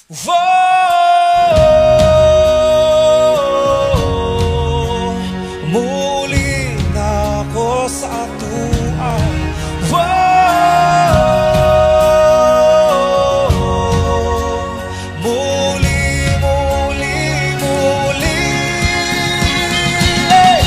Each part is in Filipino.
Wow, muli na ako sa atuan. Wow, muli, muli, muli. Hey!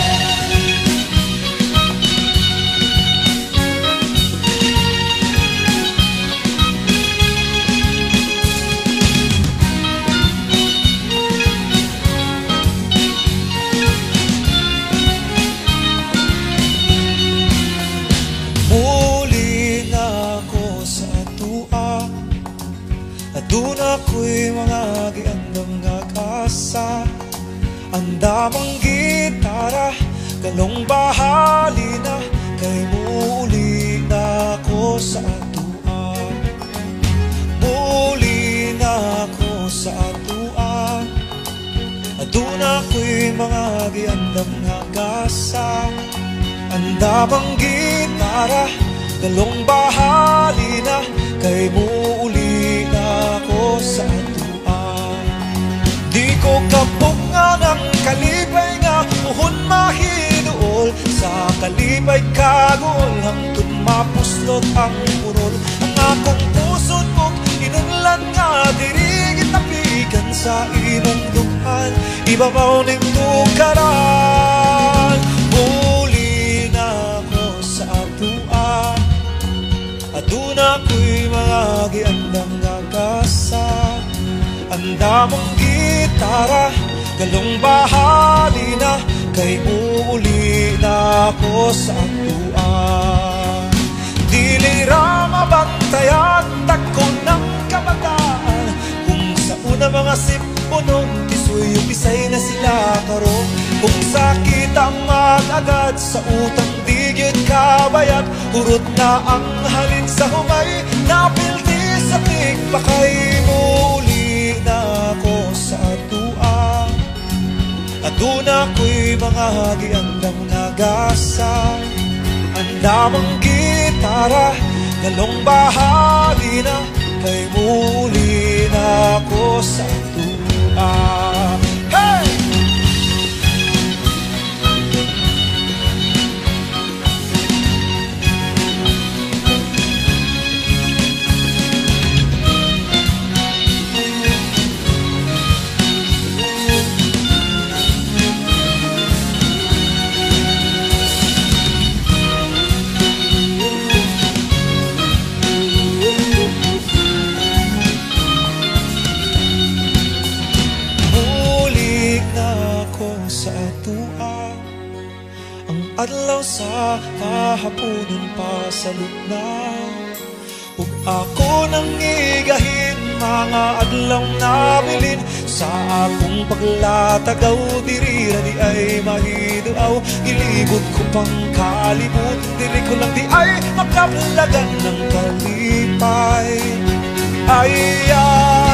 Doon ako'y mga giandam nga kasa. Andamang gitara, galong bahali na. Kay muli na ako sa atuan. Muli na ako sa atuan. Doon ako'y mga giandam nga kasa. Andamang gitara, galong bahali na. Kay muli na ako sa atuan. Di ko kapunga ng kalipay nga muhon mahinuol. Sa kalipay kagol hangtod mapuslot ang purol. Ang akong pusod mo't inunlan nga diri gitapigan sa imong duhan. Ibabaw ning tukaran. Muli na ako sa atuan. Doon ako'y mga giandang nga kasa. Andamang gitara, galong bahali na. Kay muli na ako sa atuan. Dili ra mabantayan, tako ng kabataan. Kung sa una mga sipunon, isuyo pisay na sila karon. Kung sakit ang mag-agad, sa utang digit kabayat. Urot na ang halin sa humay, napilti sa tigpakay. Muli na ako sa atuan. At doon ako'y mga giandang nagasa. Andamang gitara, galong bahali na. Kay muli na ako sa atuan. Hey! Sa atuan, ang adlaw sa kahaponon pasalot na. Ug ako nang igahin mga adlaw nabilin. Sa akong paglatagaw diri ra di ay mahiduaw. Ilibot ko pang kalibot, diri ko lang di ay makablagan ng kalipay. Ay